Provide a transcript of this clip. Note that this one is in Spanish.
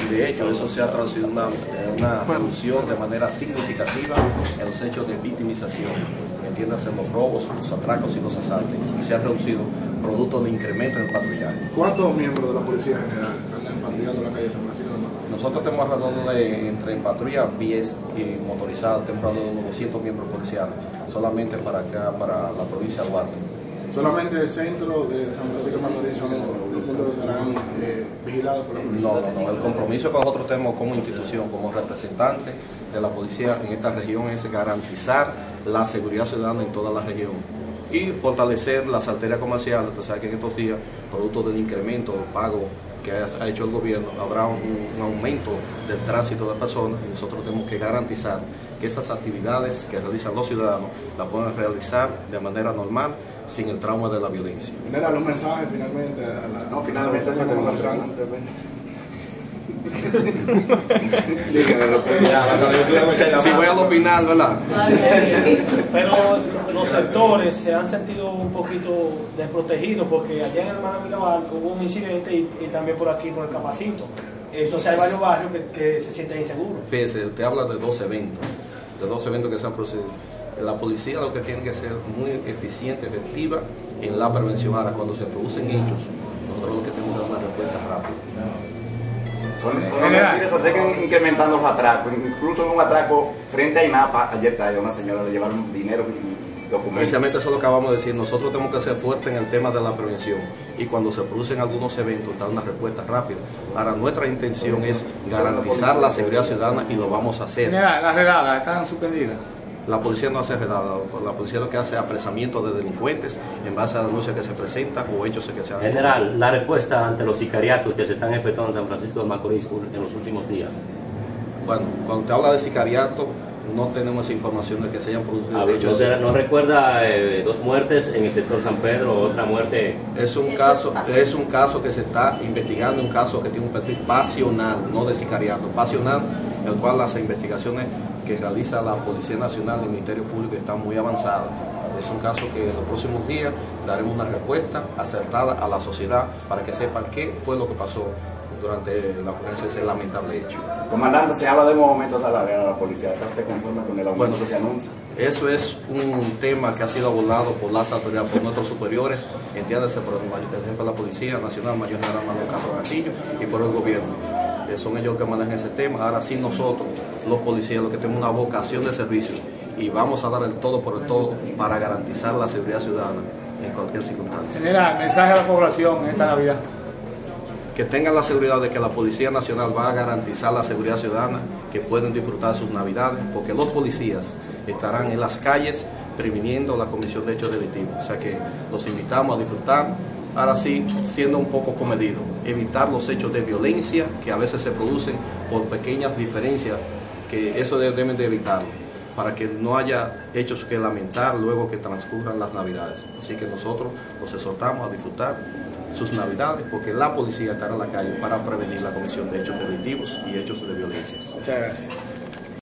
De hecho, eso se ha traducido en una reducción de manera significativa en los hechos de victimización, entiéndase los robos, los atracos y los asaltos. Se ha reducido producto de incremento en el patrullaje. ¿Cuántos miembros de la Policía General andan patrullando la calle San Francisco de Macorís? Nosotros tenemos alrededor de, entre patrulla pies y motorizadas, tenemos alrededor de 200 miembros policiales, solamente para acá, para la provincia de Duarte. ¿Solamente el centro de San Francisco de Macorís son los puntos que serán vigilados por la policía? No. El compromiso que nosotros tenemos como institución, como representante de la policía en esta región es garantizar la seguridad ciudadana en toda la región y fortalecer las arterias comerciales. Usted sabe que en estos días, producto del incremento del pago que ha hecho el gobierno, habrá un aumento del tránsito de personas y nosotros tenemos que garantizar que esas actividades que realizan los ciudadanos las puedan realizar de manera normal, sin el trauma de la violencia. Genera los mensajes finalmente a la... No, finalmente no tenemos Si voy a lo final, ¿verdad? Pero los sectores se han sentido un poquito desprotegidos porque allá en el Hermano Mirabal hubo un incidente y también por aquí, por el Capacito. Entonces hay varios barrios que se sienten inseguros. Fíjese, usted habla de dos eventos que se han producido. La policía lo que tiene que ser muy eficiente, efectiva en la prevención. Ahora, cuando se producen hechos, nosotros lo que tenemos que dar una respuesta rápida. Se siguen incrementando los atracos, incluso en un atraco frente a INAPA, ayer a una señora le llevaron dinero y documentos. Precisamente eso es lo que acabamos de decir, nosotros tenemos que ser fuertes en el tema de la prevención y cuando se producen algunos eventos, dar una respuesta rápida. Ahora, nuestra intención es garantizar la seguridad ciudadana y lo vamos a hacer. Las redadas están suspendidas. La policía no hace redada, la policía lo que hace es apresamiento de delincuentes en base a denuncias que se presentan o hechos que se han... General, la respuesta ante los sicariatos que se están efectuando en San Francisco de Macorís en los últimos días. Bueno, cuando te habla de sicariato, no tenemos esa información de que se hayan producido hechos. ¿No recuerda 2 muertes en el sector San Pedro, otra muerte? Es un caso que se está investigando, un caso que tiene un perfil pasional, no de sicariato, pasional, el cual las investigaciones que realiza la Policía Nacional y el Ministerio Público están muy avanzadas. Es un caso que en los próximos días daremos una respuesta acertada a la sociedad para que sepan qué fue lo que pasó durante la ocurrencia de ese lamentable hecho. Comandante, se habla de un aumento salarial a la policía. ¿Está usted conforme con el aumento que se anuncia? Eso es un tema que ha sido abordado por las autoridades, por nuestros superiores, entiéndase por el jefe de la Policía Nacional, Mayor General Manuel Castro Castillo, y por el gobierno. Son ellos que manejan ese tema. Ahora sí nosotros, los policías, los que tenemos una vocación de servicio y vamos a dar el todo por el todo para garantizar la seguridad ciudadana en cualquier circunstancia. General, mensaje a la población en esta Navidad. Que tengan la seguridad de que la Policía Nacional va a garantizar la seguridad ciudadana, que pueden disfrutar sus navidades, porque los policías estarán en las calles previniendo la comisión de hechos delictivos. O sea que los invitamos a disfrutar, ahora sí, siendo un poco comedidos, evitar los hechos de violencia que a veces se producen por pequeñas diferencias, que eso deben de evitarlo, para que no haya hechos que lamentar luego que transcurran las navidades. Así que nosotros los exhortamos a disfrutar sus navidades, porque la policía estará en la calle para prevenir la comisión de hechos delictivos y hechos de violencia. Muchas gracias.